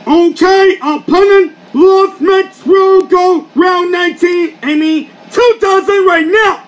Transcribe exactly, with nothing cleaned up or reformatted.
Okay, opponent, Lost Max will go round nineteen, I mean two thousand right now.